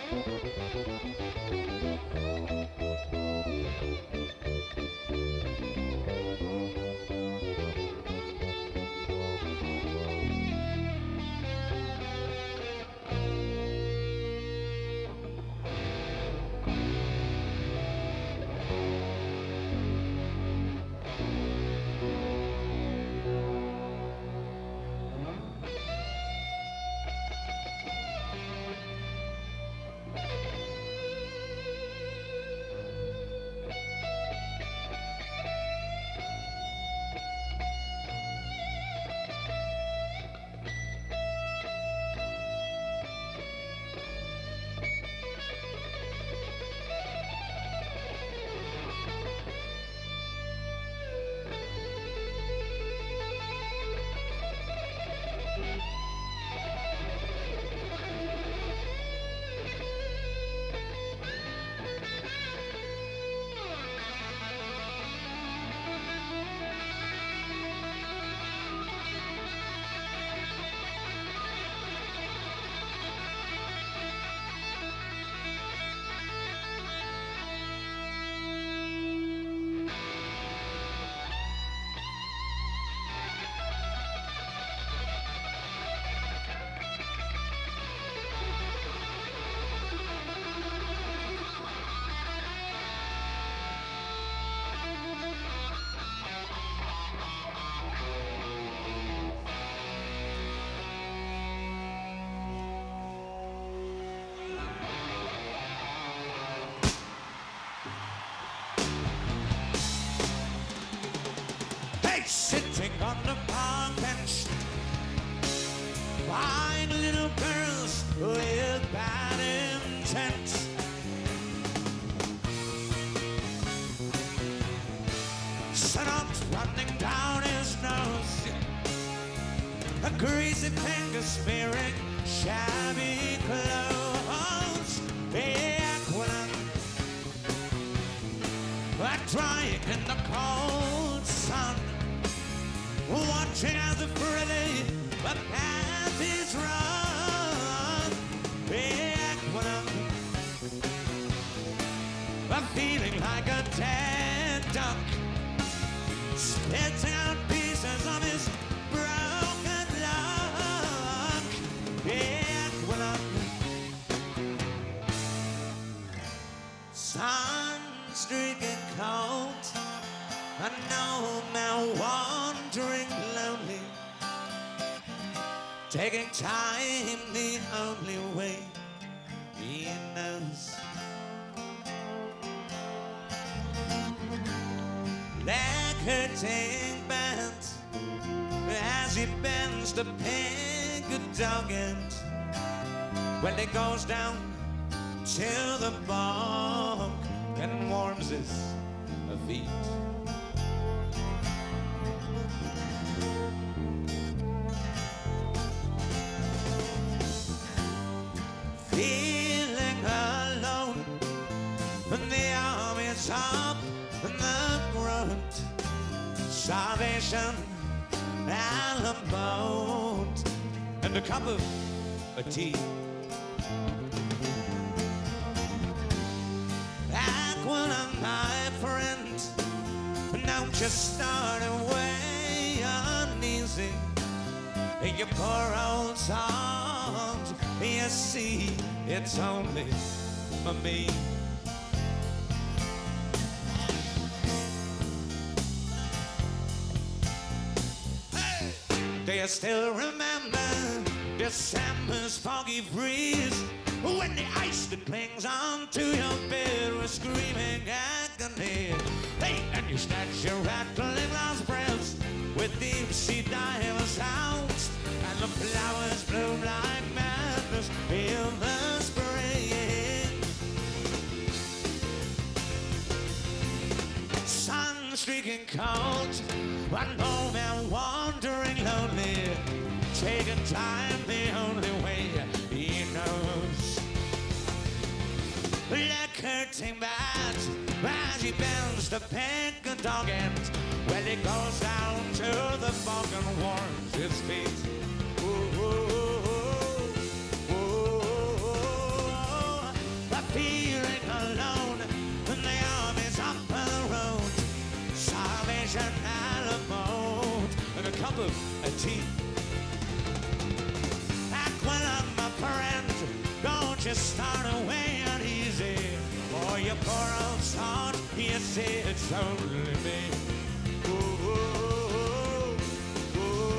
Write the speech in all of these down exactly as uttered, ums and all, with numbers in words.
Sitting on the park bench, fine little girls with bad intent. Snot running down his nose, a greasy finger smearing shabby clothes. Aqualung, drying in the cold sun, watching as the frilly but path is run. Aqualung, I'm feeling like a dead duck, spitting out pieces of his broken luck. Aqualung, sun streaking cold, I know man wandering lonely, taking time the only way he knows. Like hurting bands as he bends to pick a dog end when he goes down to the bog and warms his feet. Feeling alone when the army's up in the front, salvation and a boat and a cup of a tea. Aqualung, my friend, don't just start away uneasy. Your poor old songs, you see, it's only for me. Hey! Do you still remember December's foggy breeze, when the ice that clings onto your bed was screaming agony? Hey, and you snatch your rattling glass breaths with deep sea diver sounds, and the flowers bloom like madness in the spring. Sun streaking cold, one old man wandering lonely, taking time the only way he knows. Like hurting bad as he bends to pick a dog end when he goes down to the bog and warms his feet. Ooh, ooh, ooh, ooh, ooh, ooh. start away uneasy. For your poor old heart, you say it's only me. Ooh, ooh, ooh, ooh,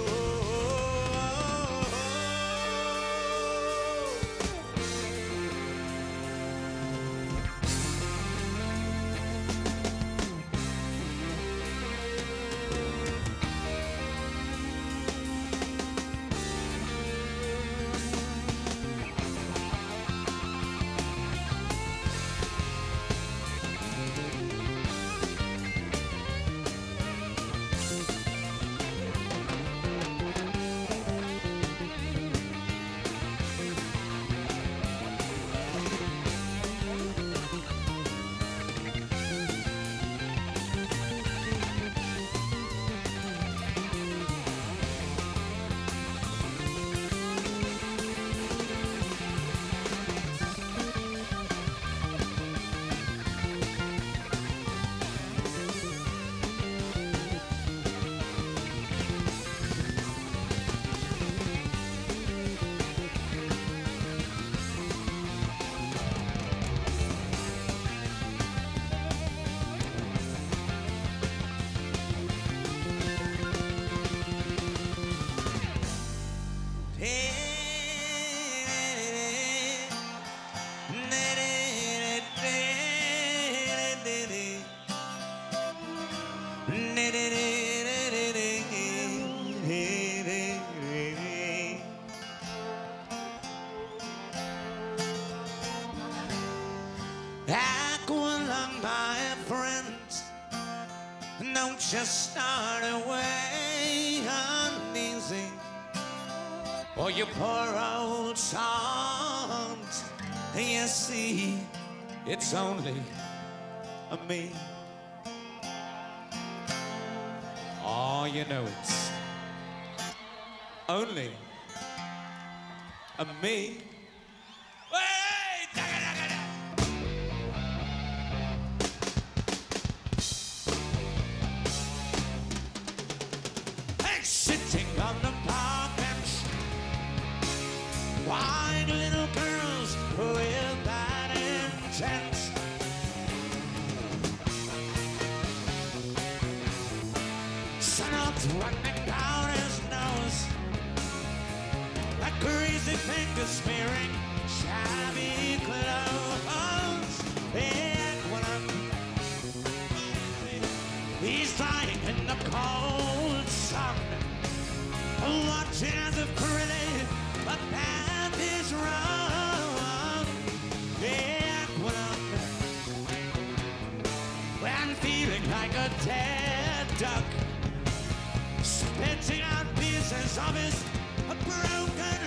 Aqualung, my friends, don't just start away uneasy. Or your poor old songs, you see, it's only a me. Oh, you know it's only a me. Sitting on the park bench, white little girls with bad intent. Sun running down his nose, a crazy finger smearing shabby clothes. And when I'm, he's lying in the cold sun, watching as if really a path is wrong. Yeah, when I'm, when feeling like a dead duck, spitting out pieces of his broken